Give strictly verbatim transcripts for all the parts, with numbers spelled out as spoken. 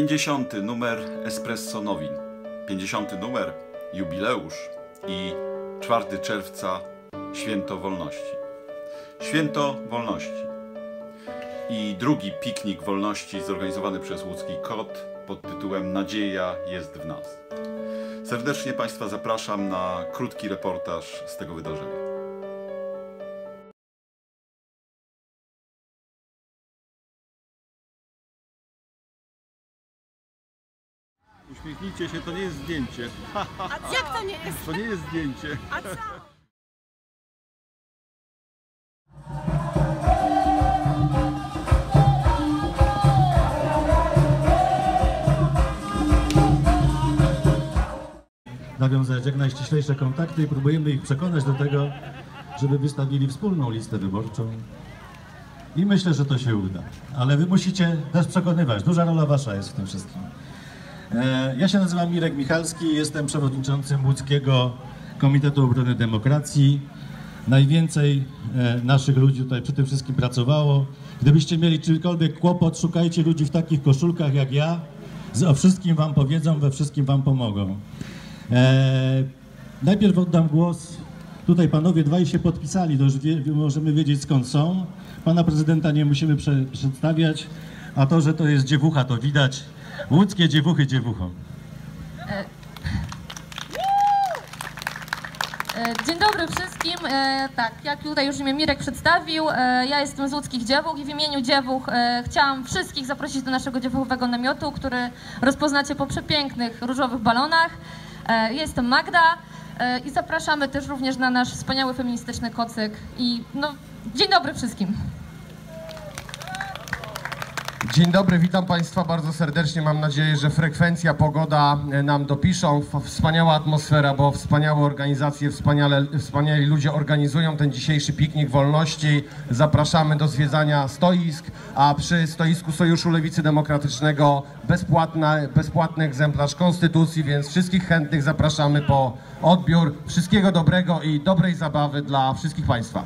pięćdziesiąty numer Espresso Nowin, pięćdziesiąty numer jubileusz i czwartego czerwca Święto Wolności. Święto Wolności i drugi piknik wolności zorganizowany przez Łódzki Kot pod tytułem Nadzieja jest w nas. Serdecznie Państwa zapraszam na krótki reportaż z tego wydarzenia. Uśmiechnijcie się, to nie jest zdjęcie. A jak to nie jest? To nie jest zdjęcie. A co? Nawiązać jak najściślejsze kontakty i próbujemy ich przekonać do tego, żeby wystawili wspólną listę wyborczą. I myślę, że to się uda. Ale wy musicie też przekonywać. Duża rola wasza jest w tym wszystkim. Ja się nazywam Mirek Michalski, jestem przewodniczącym Łódzkiego Komitetu Obrony Demokracji. Najwięcej naszych ludzi tutaj przy tym wszystkim pracowało. Gdybyście mieli czyjkolwiek kłopot, szukajcie ludzi w takich koszulkach jak ja. O wszystkim wam powiedzą, we wszystkim wam pomogą. Eee, najpierw oddam głos. Tutaj panowie dwaj się podpisali, to już wie, możemy wiedzieć skąd są. Pana prezydenta nie musimy prze, przedstawiać, a to, że to jest dziewucha, to widać. Łódzkie dziewuchy dziewuchą. E, e, dzień dobry wszystkim. E, tak, jak tutaj już mnie Mirek przedstawił, e, ja jestem z Łódzkich Dziewuch i w imieniu Dziewuch e, chciałam wszystkich zaprosić do naszego dziewuchowego namiotu, który rozpoznacie po przepięknych różowych balonach. Ja jestem Magda i zapraszamy też również na nasz wspaniały feministyczny kocyk. I no, dzień dobry wszystkim. Dzień dobry, witam Państwa bardzo serdecznie. Mam nadzieję, że frekwencja, pogoda nam dopiszą. Wspaniała atmosfera, bo wspaniałe organizacje, wspaniale, wspaniali ludzie organizują ten dzisiejszy piknik wolności. Zapraszamy do zwiedzania stoisk, a przy stoisku Sojuszu Lewicy Demokratycznego bezpłatny, bezpłatny egzemplarz konstytucji, więc wszystkich chętnych zapraszamy po odbiór. Wszystkiego dobrego i dobrej zabawy dla wszystkich Państwa.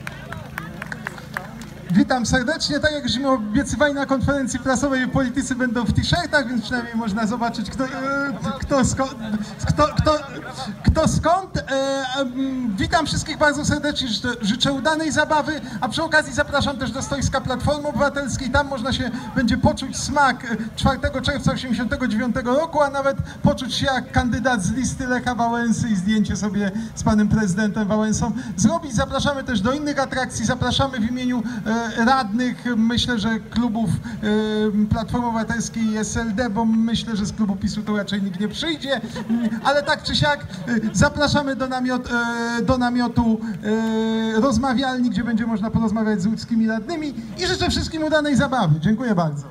Witam serdecznie, tak jak żeśmy obiecywali na konferencji prasowej, politycy będą w t-shirtach, więc przynajmniej można zobaczyć kto, kto, skąd, kto, kto, kto skąd. Witam wszystkich bardzo serdecznie, życzę, życzę udanej zabawy, a przy okazji zapraszam też do stoiska Platformy Obywatelskiej. Tam można się będzie poczuć smak czwartego czerwca osiemdziesiątego dziewiątego roku, a nawet poczuć się jak kandydat z listy Lecha Wałęsy i zdjęcie sobie z panem prezydentem Wałęsą zrobić. Zapraszamy też do innych atrakcji, zapraszamy w imieniu radnych, myślę, że klubów y, Platformy Obywatelskiej i S L D, bo myślę, że z klubu PiSu to raczej nikt nie przyjdzie, ale tak czy siak y, zapraszamy do, namiot, y, do namiotu y, rozmawialni, gdzie będzie można porozmawiać z łódzkimi radnymi i życzę wszystkim udanej zabawy. Dziękuję bardzo.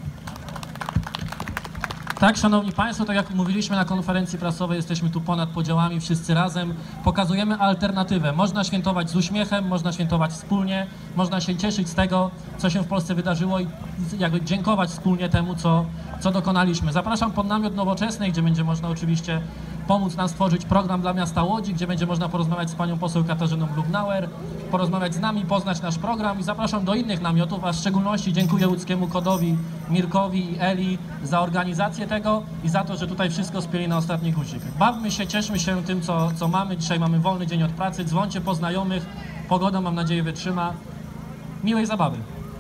Tak, szanowni państwo, tak jak mówiliśmy na konferencji prasowej, jesteśmy tu ponad podziałami, wszyscy razem. Pokazujemy alternatywę. Można świętować z uśmiechem, można świętować wspólnie, można się cieszyć z tego, co się w Polsce wydarzyło i jakby dziękować wspólnie temu, co, co dokonaliśmy. Zapraszam pod namiot Nowoczesnej, gdzie będzie można oczywiście pomóc nam stworzyć program dla miasta Łodzi, gdzie będzie można porozmawiać z panią poseł Katarzyną Lubnauer, porozmawiać z nami, poznać nasz program i zapraszam do innych namiotów, a w szczególności dziękuję Łódzkiemu Kodowi, Mirkowi i Eli za organizację tego i za to, że tutaj wszystko spieli na ostatni guzik. Bawmy się, cieszmy się tym, co, co mamy. Dzisiaj mamy wolny dzień od pracy, dzwońcie po znajomych, pogoda mam nadzieję wytrzyma. Miłej zabawy.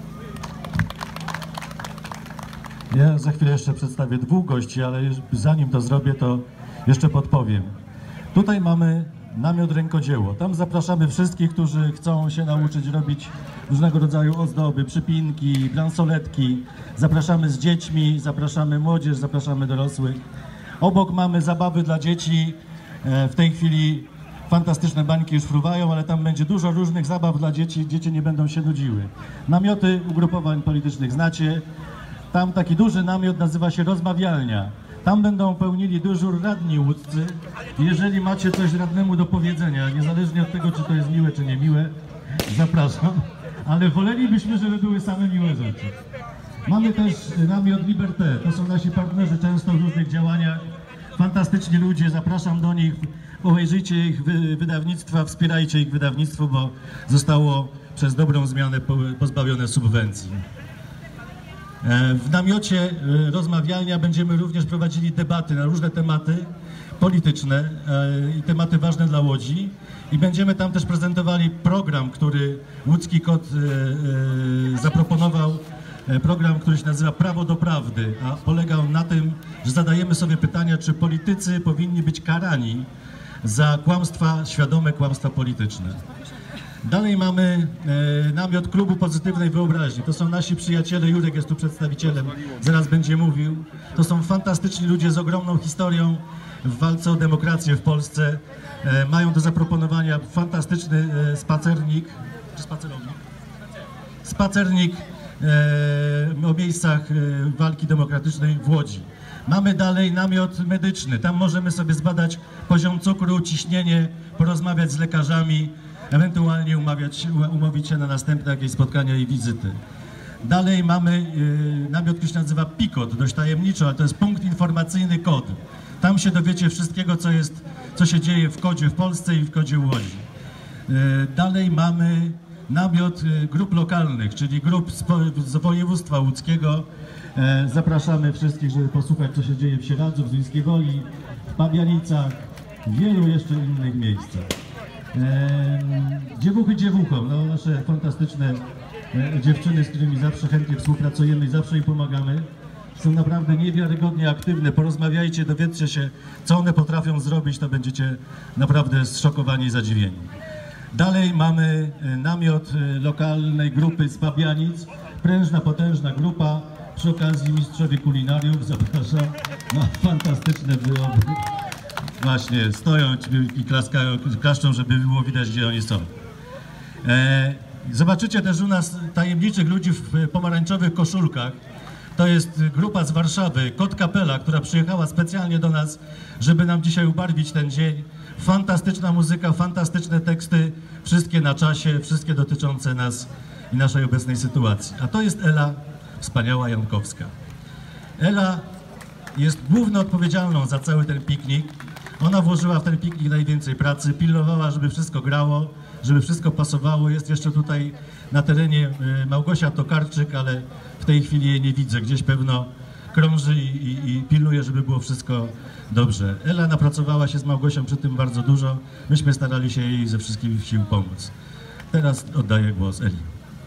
Ja za chwilę jeszcze przedstawię dwóch gości, ale zanim to zrobię, to jeszcze podpowiem. Tutaj mamy namiot rękodzieło. Tam zapraszamy wszystkich, którzy chcą się nauczyć robić różnego rodzaju ozdoby, przypinki, bransoletki. Zapraszamy z dziećmi, zapraszamy młodzież, zapraszamy dorosłych. Obok mamy zabawy dla dzieci. W tej chwili fantastyczne bańki już fruwają, ale tam będzie dużo różnych zabaw dla dzieci. Dzieci nie będą się nudziły. Namioty ugrupowań politycznych znacie. Tam taki duży namiot nazywa się rozmawialnia. Tam będą pełnili dyżur radni łódzcy. Jeżeli macie coś radnemu do powiedzenia, niezależnie od tego, czy to jest miłe, czy niemiłe, zapraszam. Ale wolelibyśmy, żeby były same miłe rzeczy. Mamy też namiot Liberté. To są nasi partnerzy często w różnych działaniach. Fantastyczni ludzie, zapraszam do nich. Obejrzyjcie ich wydawnictwa, wspierajcie ich wydawnictwo, bo zostało przez dobrą zmianę pozbawione subwencji. W namiocie rozmawialnia będziemy również prowadzili debaty na różne tematy polityczne i tematy ważne dla Łodzi i będziemy tam też prezentowali program, który Łódzki Kot zaproponował, program, który się nazywa Prawo do Prawdy, a polega on na tym, że zadajemy sobie pytania, czy politycy powinni być karani za kłamstwa, świadome kłamstwa polityczne. Dalej mamy e, namiot Klubu Pozytywnej Wyobraźni. To są nasi przyjaciele, Jurek jest tu przedstawicielem, zaraz będzie mówił. To są fantastyczni ludzie z ogromną historią w walce o demokrację w Polsce. E, mają do zaproponowania fantastyczny e, spacernik, czy spacerownik? Spacernik e, o miejscach e, walki demokratycznej w Łodzi. Mamy dalej namiot medyczny. Tam możemy sobie zbadać poziom cukru, ciśnienie, porozmawiać z lekarzami, ewentualnie umawiać, umówić się na następne jakieś spotkania i wizyty. Dalej mamy y, namiot, który się nazywa PIKOD, dość tajemniczo, ale to jest punkt informacyjny KOD. Tam się dowiecie wszystkiego, co jest, co się dzieje w kodzie w Polsce i w kodzie w Łodzi. Y, dalej mamy namiot y, grup lokalnych, czyli grup z, z województwa łódzkiego. Y, zapraszamy wszystkich, żeby posłuchać, co się dzieje w Sieradzu, w Zduńskiej Woli, w Pabianicach, w wielu jeszcze innych miejscach. Dziewuchy dziewuchom, no nasze fantastyczne e, dziewczyny, z którymi zawsze chętnie współpracujemy i zawsze im pomagamy. Są naprawdę niewiarygodnie aktywne. Porozmawiajcie, dowiedzcie się, co one potrafią zrobić, to będziecie naprawdę zszokowani i zadziwieni. Dalej mamy e, namiot e, lokalnej grupy z Pabianic. Prężna, potężna grupa. Przy okazji mistrzowie kulinariów, zapraszam. No, fantastyczne wyroby. Właśnie, stoją i klaskają, klaszczą, żeby było widać, gdzie oni są. E, zobaczycie też u nas tajemniczych ludzi w pomarańczowych koszulkach. To jest grupa z Warszawy, Kot Kapela, która przyjechała specjalnie do nas, żeby nam dzisiaj ubarwić ten dzień. Fantastyczna muzyka, fantastyczne teksty, wszystkie na czasie, wszystkie dotyczące nas i naszej obecnej sytuacji. A to jest Ela, wspaniała Jankowska. Ela jest główną odpowiedzialną za cały ten piknik. Ona włożyła w ten piknik najwięcej pracy, pilnowała, żeby wszystko grało, żeby wszystko pasowało. Jest jeszcze tutaj na terenie Małgosia Tokarczyk, ale w tej chwili jej nie widzę. Gdzieś pewno krąży i, i, i pilnuje, żeby było wszystko dobrze. Ela napracowała się z Małgosią przy tym bardzo dużo. Myśmy starali się jej ze wszystkich sił pomóc. Teraz oddaję głos Eli.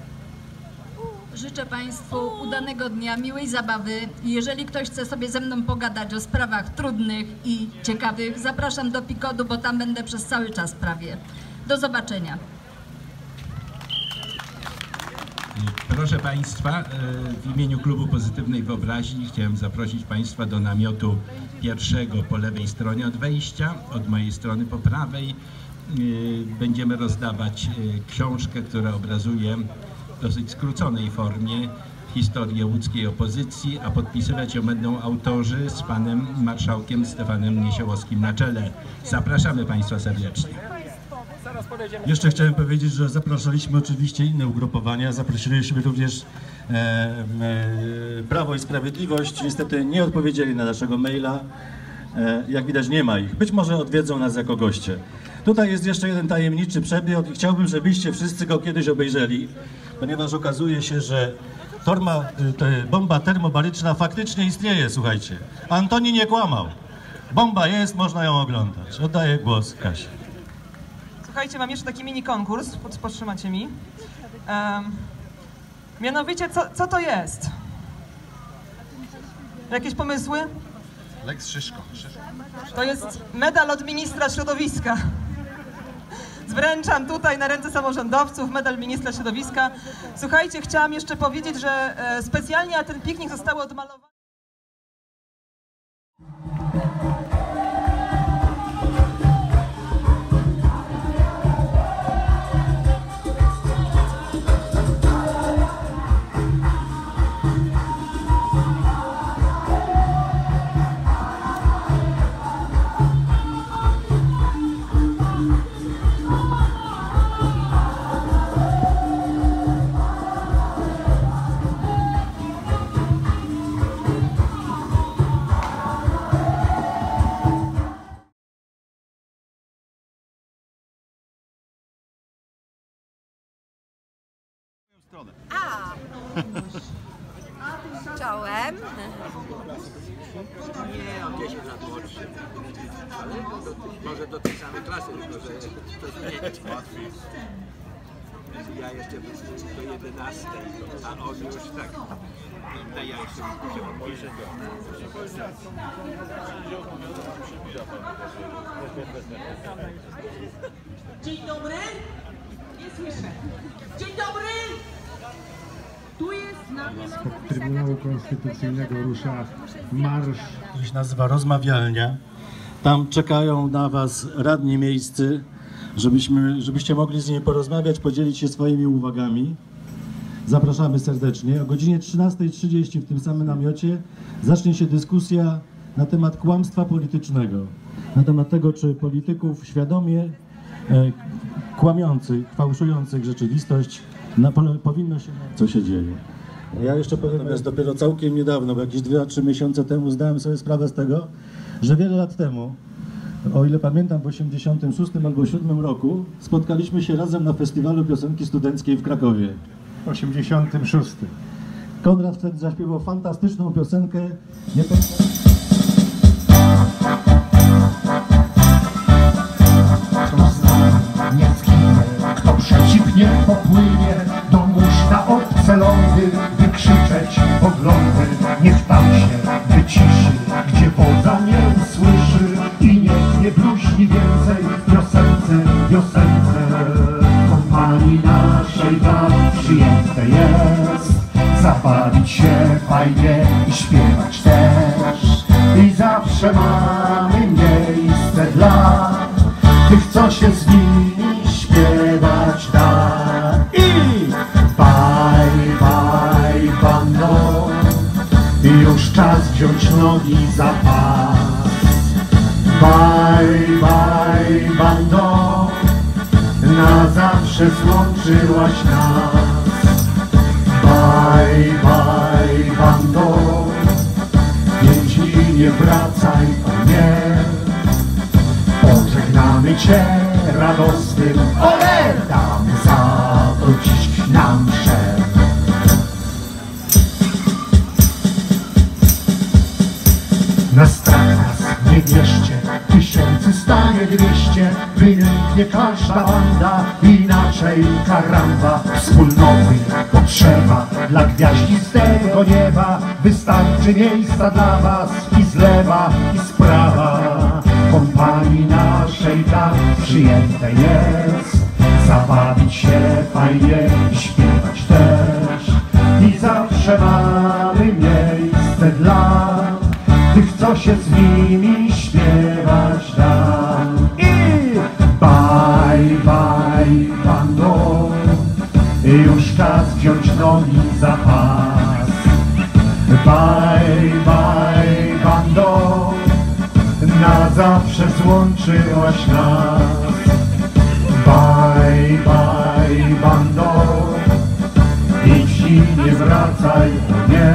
Życzę Państwu udanego dnia, miłej zabawy i jeżeli ktoś chce sobie ze mną pogadać o sprawach trudnych i ciekawych, zapraszam do Pikodu, bo tam będę przez cały czas prawie. Do zobaczenia. Proszę Państwa, w imieniu Klubu Pozytywnej Wyobraźni chciałem zaprosić Państwa do namiotu pierwszego po lewej stronie od wejścia, od mojej strony po prawej. Będziemy rozdawać książkę, która obrazuje w dosyć skróconej formie historię łódzkiej opozycji, a podpisywać ją będą autorzy z panem marszałkiem Stefanem Niesiołowskim na czele. Zapraszamy Państwa serdecznie. Jeszcze chciałem powiedzieć, że zapraszaliśmy oczywiście inne ugrupowania, zaprosiliśmy również e, e, Prawo i Sprawiedliwość. Niestety nie odpowiedzieli na naszego maila, e, jak widać nie ma ich. Być może odwiedzą nas jako goście. Tutaj jest jeszcze jeden tajemniczy przebieg i chciałbym, żebyście wszyscy go kiedyś obejrzeli, ponieważ okazuje się, że torma, te, bomba termobaryczna faktycznie istnieje, słuchajcie. Antoni nie kłamał. Bomba jest, można ją oglądać. Oddaję głos Kasi. Słuchajcie, mam jeszcze taki mini konkurs, podtrzymacie mi. Um, mianowicie, co, co to jest? Jakieś pomysły? Lex Szyszko. To jest medal od ministra środowiska. Zwręczam tutaj na ręce samorządowców medal ministra środowiska. Słuchajcie, chciałam jeszcze powiedzieć, że e, specjalnie na ten piknik zostały odmalowane... Czołem. Nie, on dziesięć lat młodszy. Ale do, może do tej samej klasy, tylko że to zmienić. Ja jeszcze do jedenastej, a on już tak. No ja jeszcze się podpiszę. Dzień dobry. Nie słyszę. Dzień dobry. Tu jest na Spod Trybunału Konstytucyjnego rusza marsz. To się nazywa rozmawialnia. Tam czekają na Was radni miejscy, żebyśmy, żebyście mogli z nimi porozmawiać, podzielić się swoimi uwagami. Zapraszamy serdecznie. O godzinie trzynastej trzydzieści w tym samym namiocie zacznie się dyskusja na temat kłamstwa politycznego. Na temat tego, czy polityków świadomie e, kłamiących, fałszujących rzeczywistość na, powinno się... Co się dzieje? Ja jeszcze powiem, natomiast dopiero całkiem niedawno, bo jakieś dwa trzy miesiące temu zdałem sobie sprawę z tego, że wiele lat temu, o ile pamiętam, w osiemdziesiątym szóstym albo siódmym roku spotkaliśmy się razem na Festiwalu Piosenki Studenckiej w Krakowie. W osiemdziesiątym szóstym. Konrad wtedy zaśpiewał fantastyczną piosenkę. Nie pamiętam. Nie zginie, kto przeciwnie popłynie, do mórz na obce lądy, wykrzyczeć poglądy. Niech tam się wyciszy, gdzie wodza nie usłyszy i niech nie bluźni więcej piosence, piosence. Kompanii naszej tak przyjęte jest zabawić się fajnie i śpiewać też. I zawsze mamy miejsce dla tych, co się z nimi śpiewać da. I baj, baj, bando, już czas wziąć nogi za pas. Baj, baj, bando, na zawsze złączyłaś nas. Baj, baj, bando, pięć dni nie wracaj, o nie. Pożegnamy Cię radosnym, ole, damy za to dziś nam mszę. Na strach nas nie bierzcie, tysięcy stanie dwieście, wynęknie każda banda, inaczej karamba. Wspólnoty potrzeba dla gwiaździstego nieba, wystarczy miejsca dla Was i z lewa i z prawa. Kompanii naszej tak przyjęte jest zabawić się fajnie i śpiewać też. I zawsze mamy miejsce dla tych, co się z nimi śpiewać da. I baj, baj, bando, już czas wziąć nogi za pas. Baj, baj, bando, na zawsze złączyłaś nas. Baj, baj, bando, idź i nie wracaj, nie.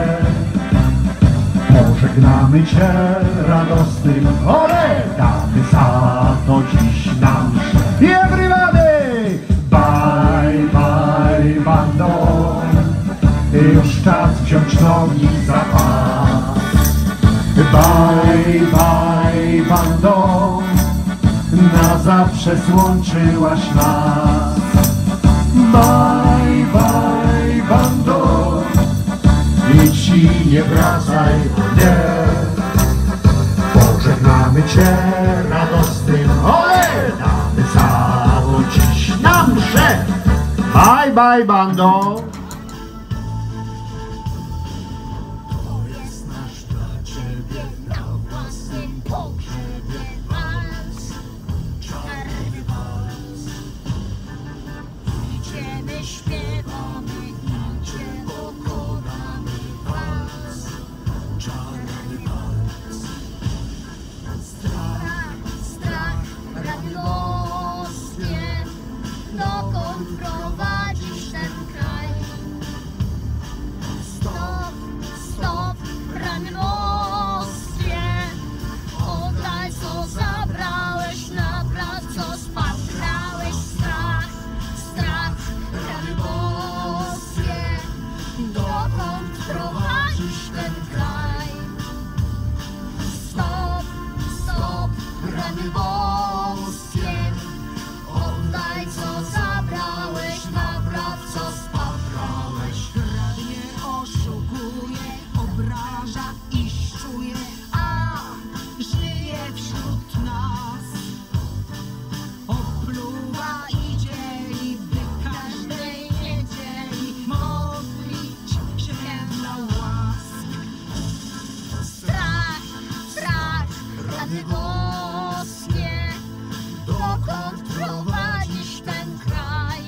Pożegnamy Cię radosnym, ole, damy za to dziś nam mszę. Everybody! Baj, baj, bando, już czas wziąć nogi za pas. Baj, baj, bando, na zawsze złączyłaś nas. Baj, baj, bando, idź i nie wracaj, nie. Pożegnamy Cię radosnym, ole, damy za to dziś nam mszę. Baj, baj, bando. Dokąd prowadzisz ten kraj? rany boskie, oddaj co zabrałeś, napraw co spaprałeś. Kradnie, oszukuje, obraża i szczuje, a żyje wśród nas. Opluwa i dzieli, by każdej niedzieli modlić się dla łask. Strach, strach, rany boskie, dokąd prowadzisz ten kraj?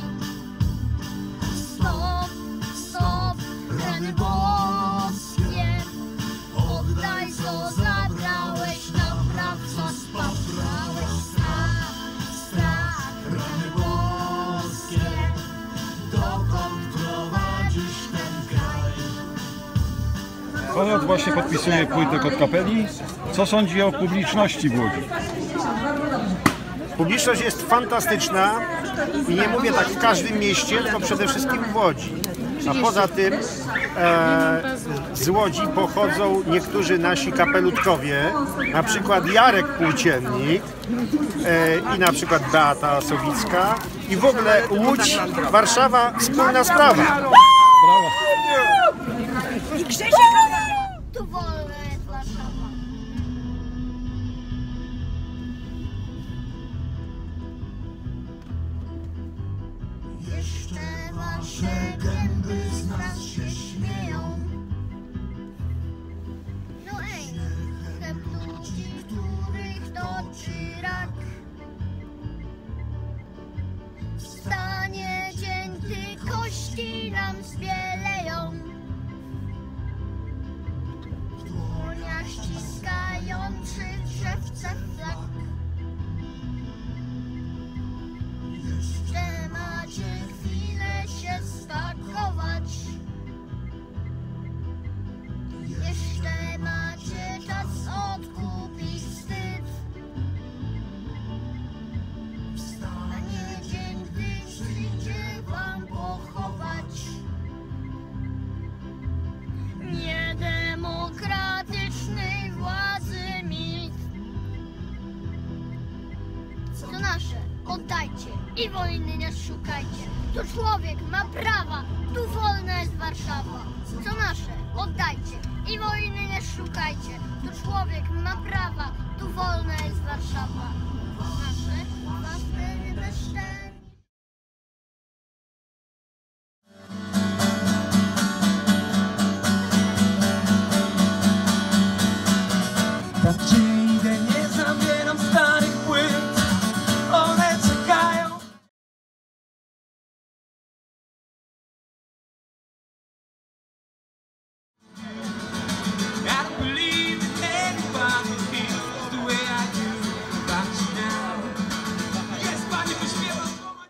Stop, stop, rany boskie, oddaj co zabrałeś, napraw co spaprałeś. Strach, strach, rany boskie, dokąd prowadzisz ten kraj? Konrad właśnie podpisuje płytę Kot Kapeli. Co sądzi o publiczności w Łodzi? Publiczność jest fantastyczna i nie mówię tak w każdym mieście, tylko przede wszystkim w Łodzi. A poza tym e, z Łodzi pochodzą niektórzy nasi kapelutkowie, na przykład Jarek Płóciennik e, i na przykład Beata Sowicka i w ogóle Łódź, Warszawa, wspólna sprawa. Brawo! I Grzesiek! Tu wolna jest Warszawa. Jeszcze wasze gęby z nas się śmieją. No ej, chleb ludzi, których doczy rak. Wstanie dzień, gdy kości nam zbieleją. W dłoniach ściskający drzewce flak. Jeszcze macie chwilę się spakować. Jeszcze macie czas odkupić wstyd. Wstanie dzień, gdy przyjdzie wam pochować niedemokratycznej władzy mit. Co nasze, oddajcie i wojny nie szukajcie. Tu człowiek ma prawa, tu wolna jest Warszawa. Co nasze, oddajcie i wojny nie szukajcie. Tu człowiek ma prawa, tu wolna jest Warszawa. Nasze, was będzie bezczelnie. Tam gdzie idę, nie zabieram starych płyt, one czekają. I don't believe in anybody feels the way I do about you now. Yes, panie, wyśpiewa słowa.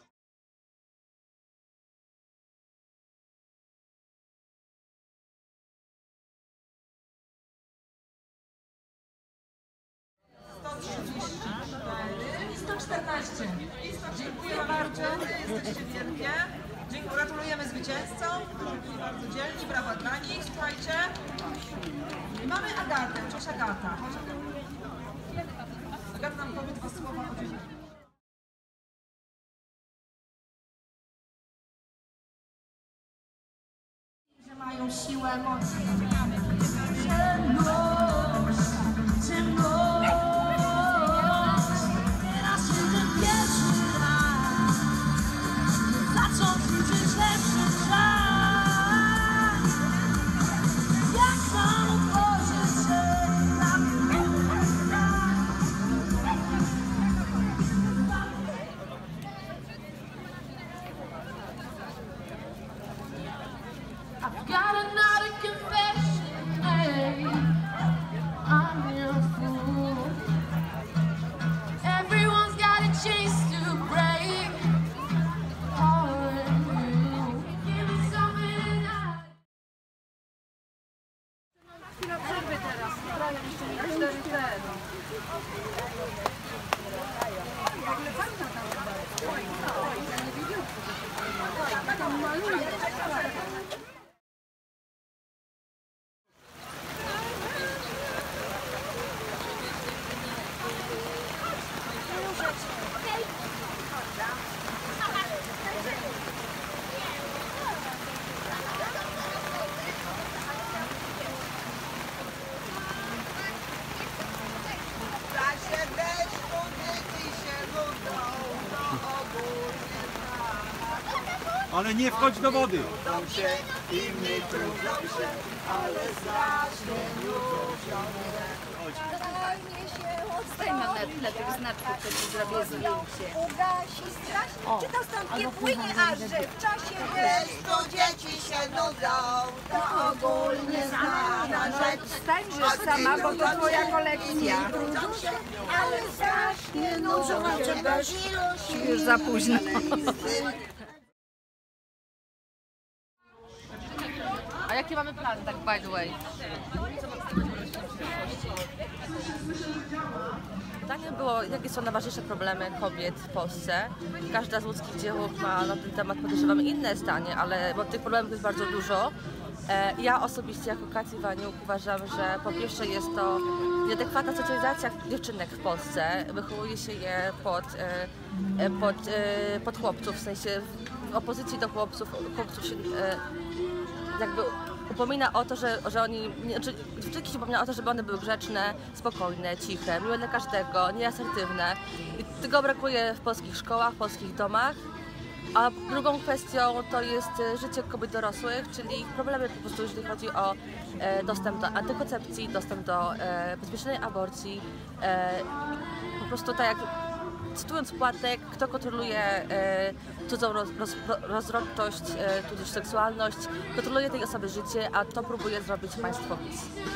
sto czternaście. Dziękuję bardzo, jesteście wielkie. Dziękuję, gratulujemy zwycięzcom, którzy byli bardzo dzielni, brawa dla nich, słuchajcie. I mamy Agatę, cześć Agata. Chodź, Agata. Agata nam powie dwa słowa o dziewczynie. Że mają siłę, moc. I've got another confession, hey, I'm your fool. Everyone's got a chance to break heart you. Give me something tonight. Chwila przerwy teraz, prawie jeszcze nie cztery zero. Tam maluje. Ale nie wchodź do wody. Stajmy na tle tych znaczków, które zrobię zdjęcie. Ugasi straż, czy to stąd nie płynie, aż że w czasie deszczu dzieci się nudzą. To ogólnie znana rzecz. Stańże sama, bo to twoja kolekcja. Ale strasznie nudzą się bez ilości. Już za późno. A jakie mamy plany, tak by the way? Pytanie było, jakie są najważniejsze problemy kobiet w Polsce. Każda z łódzkich dziełów ma na ten temat, podejrzewamy, inne zdanie, ale bo tych problemów jest bardzo dużo. Ja osobiście jako Kaci Waniuk uważam, że po pierwsze jest to nieadekwatna socjalizacja dziewczynek w Polsce. Wychowuje się je pod, pod, pod chłopców, w sensie w opozycji do chłopców. Chłopców się jakby upomina o to, że, że oni, znaczy dziewczynki się upomina o to, żeby one były grzeczne, spokojne, ciche, miłe dla każdego, nieasertywne. I tego brakuje w polskich szkołach, w polskich domach. A drugą kwestią to jest życie kobiet dorosłych, czyli ich problemy po prostu, jeżeli chodzi o e, dostęp do antykoncepcji, dostęp do e, bezpiecznej aborcji. E, po prostu tak jak, cytując Płatek, kto kontroluje e, cudzą roz, roz, rozrodczość, e, tudzież seksualność, kontroluje tej osoby życie, a to próbuje zrobić państwo PiS.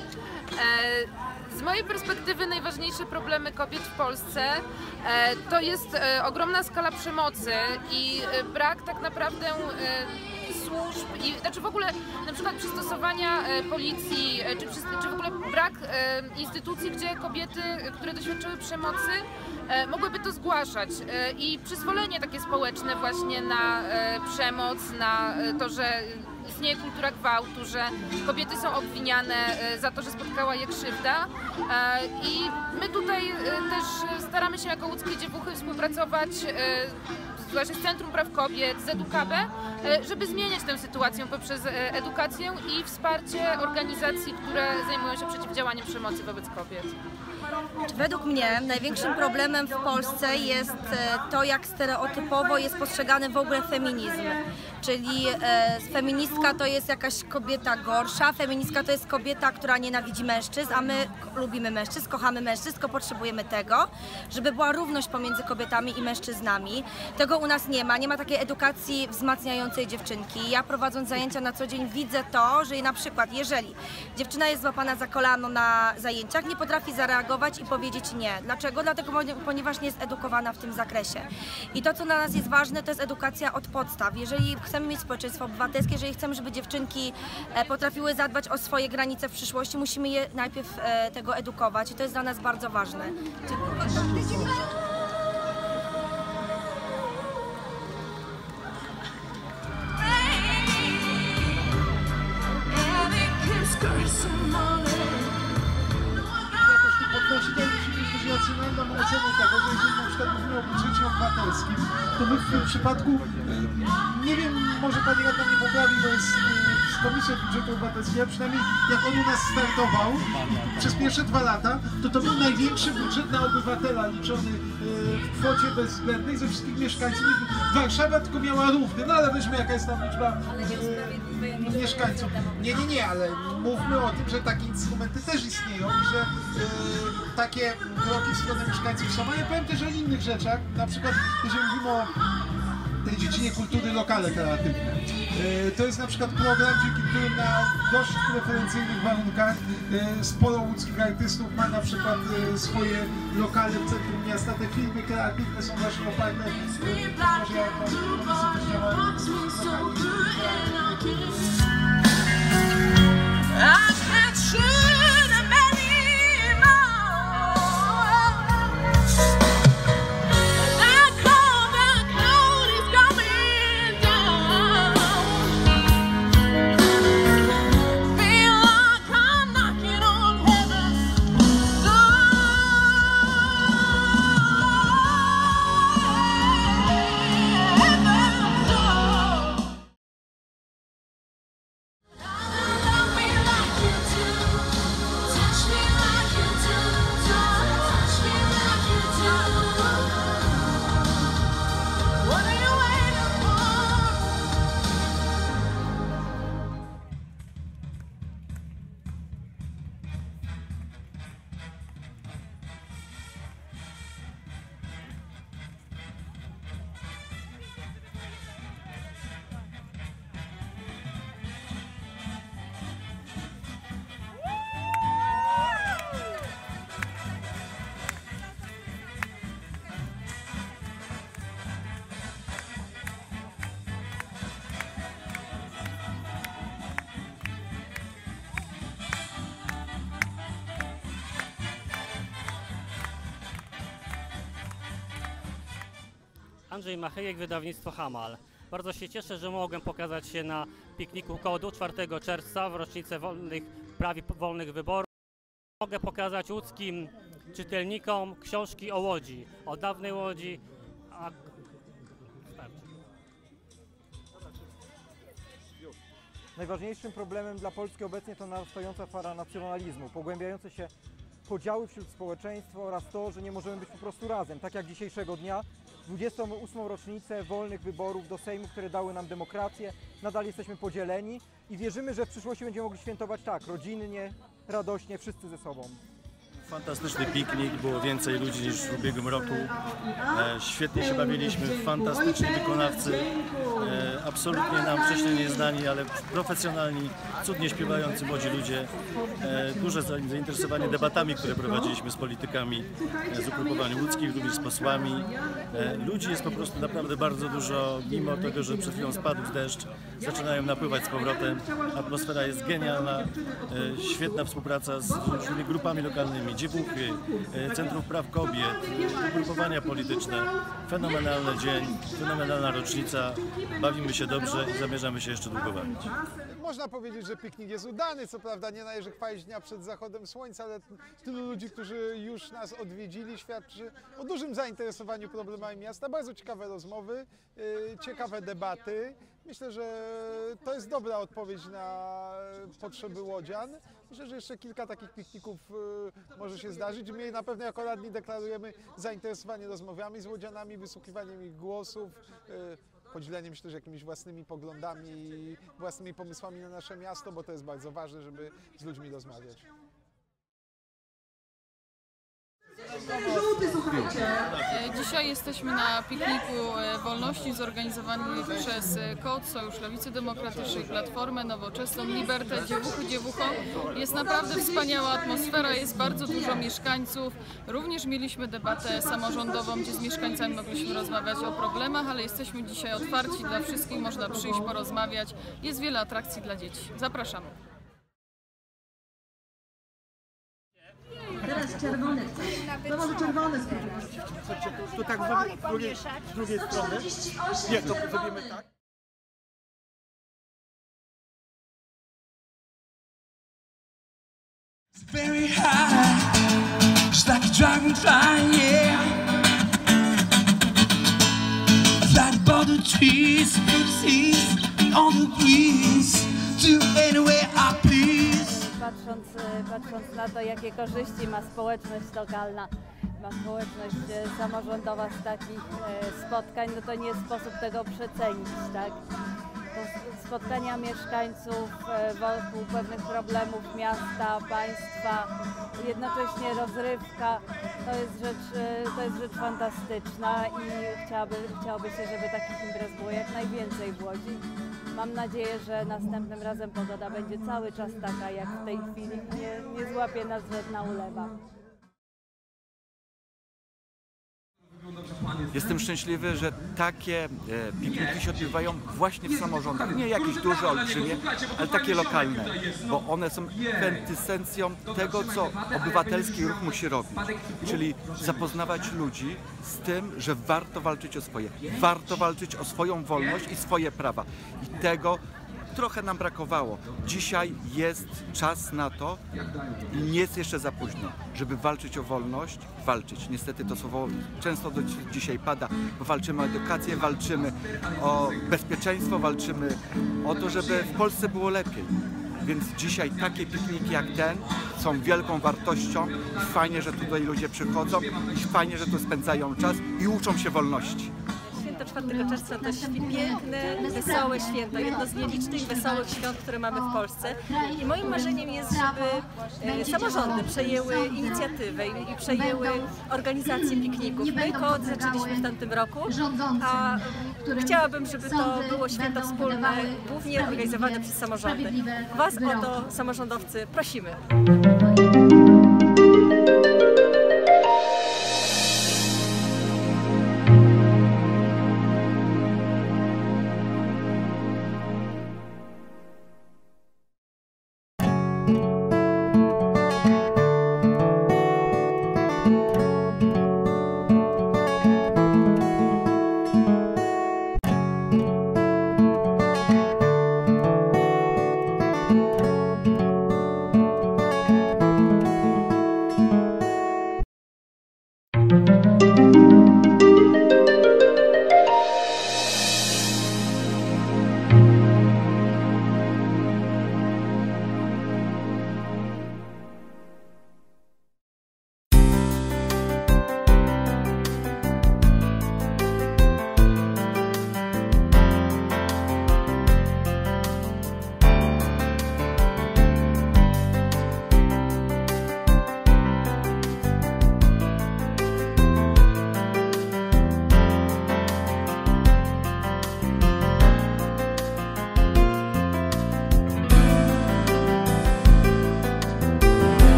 Z mojej perspektywy najważniejsze problemy kobiet w Polsce to jest ogromna skala przemocy i brak tak naprawdę służb, i, znaczy w ogóle na przykład przystosowania policji, czy, czy w ogóle brak instytucji, gdzie kobiety, które doświadczyły przemocy, mogłyby to zgłaszać i przyzwolenie takie społeczne właśnie na przemoc, na to, że istnieje kultura gwałtu, że kobiety są obwiniane za to, że spotkała je krzywda i my tutaj też staramy się jako łódzkie dziewuchy współpracować właśnie z Centrum Praw Kobiet, z Edukabę, żeby zmieniać tę sytuację poprzez edukację i wsparcie organizacji, które zajmują się przeciwdziałaniem przemocy wobec kobiet. Według mnie największym problemem w Polsce jest to, jak stereotypowo jest postrzegany w ogóle feminizm. Czyli e, feministka to jest jakaś kobieta gorsza, feministka to jest kobieta, która nienawidzi mężczyzn, a my lubimy mężczyzn, kochamy mężczyzn, tylko potrzebujemy tego, żeby była równość pomiędzy kobietami i mężczyznami. Tego u nas nie ma, nie ma takiej edukacji wzmacniającej dziewczynki. Ja prowadząc zajęcia na co dzień widzę to, że na przykład jeżeli dziewczyna jest złapana za kolano na zajęciach, nie potrafi zareagować i powiedzieć nie. Dlaczego? Dlatego, ponieważ nie jest edukowana w tym zakresie. I to, co dla nas jest ważne, to jest edukacja od podstaw. Jeżeli chcemy mieć społeczeństwo obywatelskie, jeżeli chcemy, żeby dziewczynki potrafiły zadbać o swoje granice w przyszłości, musimy je najpierw tego edukować i to jest dla nas bardzo ważne. Podnosi to musimy mieć racjonalną ocenę tego, że jeżeli na przykład mówimy o budżecie obywatelskim, to my w tym przypadku, nie wiem, może Pani Radna mnie poprawi, bo jest z Komisją Budżetu Obywatelskiego, a przynajmniej jak on u nas startował przez pierwsze dwa lata, to to był największy budżet na obywatela liczony w kwocie bezwzględnej ze wszystkich mieszkańców. Warszawa tylko miała równy, no ale weźmy jaka jest tam liczba e, mieszkańców. Nie, nie, nie, ale mówmy o tym, że takie instrumenty też istnieją i że e, takie kroki w stronę mieszkańców są. A ja powiem też o innych rzeczach, na przykład jeżeli mówimy o tej dziedzinie kultury, lokale kreatywne. To jest na przykład program, dzięki którym na dość preferencyjnych warunkach sporo łódzkich artystów ma na przykład swoje lokale w centrum miasta. Te filmy kreatywne są właśnie oparte może jak komisje też działają Andrzej Machyjek, wydawnictwo Hamal. Bardzo się cieszę, że mogłem pokazać się na pikniku Kodu czwartego czerwca w rocznicę wolnych, prawie wolnych wyborów. Mogę pokazać łódzkim czytelnikom książki o Łodzi, o dawnej Łodzi. A... Najważniejszym problemem dla Polski obecnie to narastająca fala nacjonalizmu, pogłębiające się podziały wśród społeczeństwa oraz to, że nie możemy być po prostu razem. Tak jak dzisiejszego dnia, dwudziestą ósmą rocznicę wolnych wyborów do Sejmu, które dały nam demokrację, nadal jesteśmy podzieleni i wierzymy, że w przyszłości będziemy mogli świętować tak, rodzinnie, radośnie, wszyscy ze sobą. Fantastyczny piknik, było więcej ludzi niż w ubiegłym roku. E, świetnie się bawiliśmy, fantastyczni wykonawcy, e, absolutnie nam wcześniej nieznani, ale profesjonalni, cudnie śpiewający młodzi ludzie. E, duże zainteresowanie debatami, które prowadziliśmy z politykami e, z ugrupowań łódzkich, również z posłami. E, ludzi jest po prostu naprawdę bardzo dużo, mimo tego, że przed chwilą spadł deszcz, zaczynają napływać z powrotem. Atmosfera jest genialna, e, świetna współpraca z różnymi grupami lokalnymi. Dziewuchy, Centrum Praw Kobiet, ugrupowania polityczne. Fenomenalny dzień, fenomenalna rocznica. Bawimy się dobrze i zamierzamy się jeszcze długo bawić. Można powiedzieć, że piknik jest udany, co prawda nie należy chwalić dnia przed zachodem słońca, ale tylu ludzi, którzy już nas odwiedzili, świadczy o dużym zainteresowaniu problemami miasta. Bardzo ciekawe rozmowy, ciekawe debaty. Myślę, że to jest dobra odpowiedź na potrzeby łodzian. Myślę, że jeszcze kilka takich pikników może się zdarzyć. My na pewno jako radni deklarujemy zainteresowanie rozmowami z łodzianami, wysłuchiwaniem ich głosów, podzieleniem się też jakimiś własnymi poglądami i własnymi pomysłami na nasze miasto, bo to jest bardzo ważne, żeby z ludźmi rozmawiać. Dzisiaj jesteśmy na pikniku wolności zorganizowanym przez KOD, Sojusz Lewicy Demokratycznej, Platformę, Nowoczesną, Libertę, Dziewuchy, Dziewucho. Jest naprawdę wspaniała atmosfera, jest bardzo dużo mieszkańców. Również mieliśmy debatę samorządową, gdzie z mieszkańcami mogliśmy rozmawiać o problemach, ale jesteśmy dzisiaj otwarci dla wszystkich, można przyjść, porozmawiać. Jest wiele atrakcji dla dzieci. Zapraszamy. Teraz czerwone. No może czerwone spróbujmy. To tak z drugiej, z drugiej strony. Nie, to zrobimy tak. Very high, just like a dragonfly, yeah. Fly above the trees, through the seas, on the breeze, to anywhere I please. Patrząc, patrząc na to, jakie korzyści ma społeczność lokalna, ma społeczność samorządowa z takich spotkań, no to nie sposób tego przecenić, tak? To spotkania mieszkańców wokół pewnych problemów miasta, państwa, jednocześnie rozrywka, to jest rzecz, to jest rzecz fantastyczna i chciałaby, chciałoby się, żeby takich imprez było jak najwięcej w Łodzi. Mam nadzieję, że następnym razem pogoda będzie cały czas taka jak w tej chwili, nie, nie złapie nas żadna ulewa. Jestem szczęśliwy, że takie e, pikniki się odbywają właśnie w samorządach. Nie jakieś duże, olbrzymie, ale takie lokalne, bo one są kwintesencją tego, co obywatelski ruch musi robić. Czyli zapoznawać ludzi z tym, że warto walczyć o swoje, warto walczyć o swoją wolność i swoje prawa. I tego trochę nam brakowało. Dzisiaj jest czas na to i nie jest jeszcze za późno, żeby walczyć o wolność, walczyć. Niestety to słowo często do dzisiaj pada, bo walczymy o edukację, walczymy o bezpieczeństwo, walczymy o to, żeby w Polsce było lepiej. Więc dzisiaj takie pikniki jak ten są wielką wartością i fajnie, że tutaj ludzie przychodzą i fajnie, że tu spędzają czas i uczą się wolności. Święto czwartego czerwca to piękne, wesołe święto, jedno z nielicznych wesołych świąt, które mamy w Polsce. I moim marzeniem jest, żeby samorządy przejęły inicjatywę i przejęły organizację pikników. My KOD zaczęliśmy w tamtym roku, a chciałabym, żeby to było święto wspólne, głównie organizowane przez samorządy. Was o to, samorządowcy, prosimy.